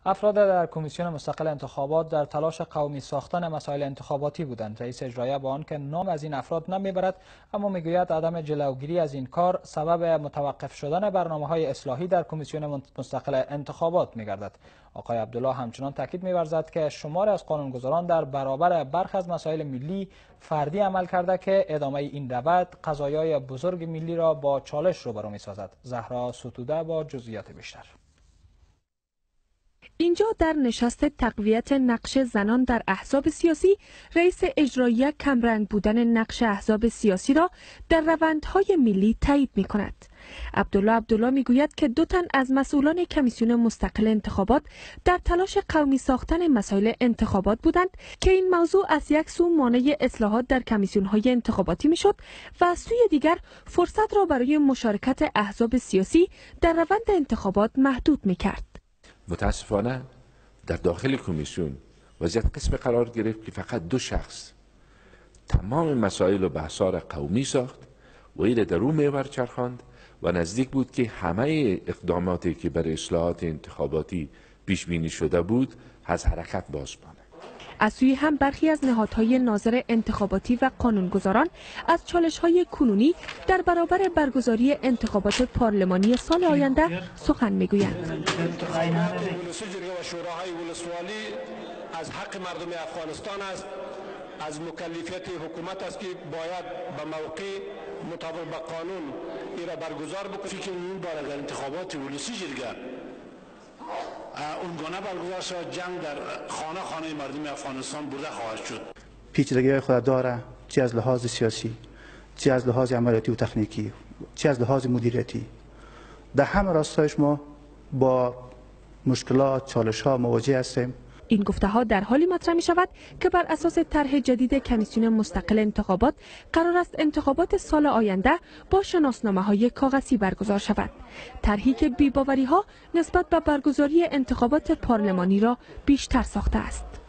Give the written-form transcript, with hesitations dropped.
افراد در کمیسیون مستقل انتخابات در تلاش قومی ساختن مسائل انتخاباتی بودند. رئیس اجرایی با آنکه نام از این افراد نمیبرد، اما میگوید عدم جلوگیری از این کار سبب متوقف شدن برنامه‌های اصلاحی در کمیسیون مستقل انتخابات میگردد. آقای عبدالله همچنان تاکید می‌ورزد که شماری از قانونگذاران در برابر برخی از مسائل ملی فردی عمل کرده که ادامه این روند قضایای بزرگ ملی را با چالش روبرو می‌سازد. زهرا ستوده با جزئیات بیشتر. اینجا در نشست تقویت نقش زنان در احزاب سیاسی، رئیس اجرایی کمرنگ بودن نقش احزاب سیاسی را در روندهای ملی تایید می کند. عبدالله میگوید که 2 تن از مسئولان کمیسیون مستقل انتخابات در تلاش قومی ساختن مسائل انتخابات بودند که این موضوع از یک سو مانع اصلاحات در کمیسیون‌های انتخاباتی میشد و از سوی دیگر فرصت را برای مشارکت احزاب سیاسی در روند انتخابات محدود میکرد. متاسفانه در داخل کمیسیون وضعیت قسم قرار گرفت که فقط 2 شخص تمام مسائل و بحث‌ها قومی ساخت و این در اون محور چرخاند و نزدیک بود که همه اقداماتی که برای اصلاحات انتخاباتی پیش بینی شده بود از حرکت باز ماند. از سوی هم برخی از نهادهای ناظر انتخاباتی و قانونگذاران از چالش‌های کنونی در برابر برگزاری انتخابات پارلمانی سال آینده سخن می‌گویند. شورای ولسوالی از حق مردم افغانستان است، از مکلفیت حکومت است که باید به موقع مطابق به قانون این را برگزار بکنه. فکر این بار اگر انتخابات ولسی جرگه اونگونه برگزار شد، جنگ در خانه خانه مردم افغانستان برده خواهد شد. پیچیدگی‌های خود داره، چه از لحاظ سیاسی، چه از لحاظ عملیاتی و تکنیکی، چه از لحاظ مدیریتی. در همه راستایش ما با مشکلات، چالش‌ها مواجه هستیم. این گفته‌ها در حالی مطرح می‌شود که بر اساس طرح جدید کمیسیون مستقل انتخابات قرار است انتخابات سال آینده با شناسنامه‌های کاغذی برگزار شود. طرحی که بی‌باوری‌ها نسبت به برگزاری انتخابات پارلمانی را بیشتر ساخته است.